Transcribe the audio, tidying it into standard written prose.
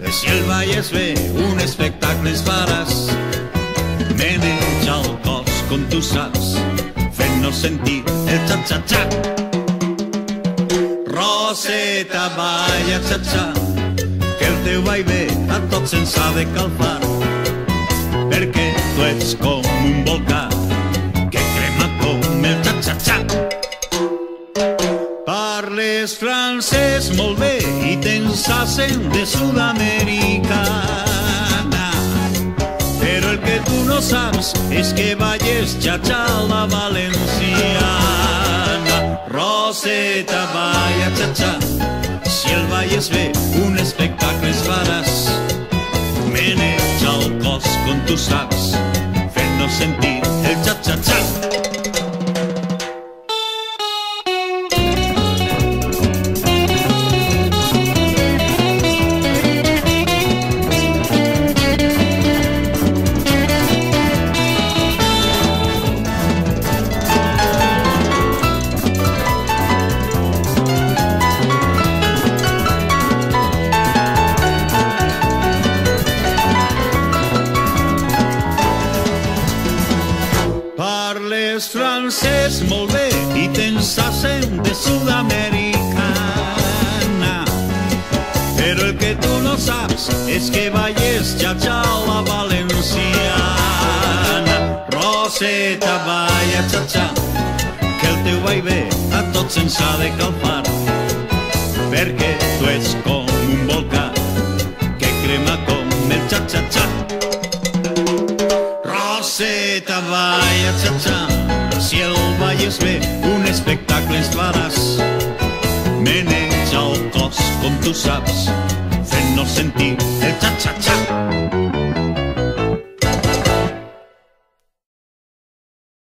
Si el ball és bé, un espectacle es faràs. Meneja el cos, com tu saps, fent-nos sentir el xa-xa-xa. Roseta, balla xa-xa, que el teu ball bé a tots ens ha de calfar, perquè tu ets com un volcà que crema com el xa-xa-xa. Parles francès molt bé i tens accent de sud-americana, però el que tu no saps és que balles xa-xa a la valenciana. Roseta, balla xa-xa, si el ball és bé, un espectacle es faràs. Meneja el cos, com tu saps, fent-nos sentir el xa-xa-xa. Parles francès molt bé i tens accent de sud-americana, però el que tu no saps és que balles xa-xa a la valenciana. Roseta, balla xa-xa, que el teu ball bé a tots ens ha de calfar, perquè tu ets com un volcà que crema com el xa-xa-xa. Roseta, balla xa-xa, si el ball és bé, un espectacle es faràs. Meneja el cos, com tu saps, fent-nos sentir el xa-xa-xa.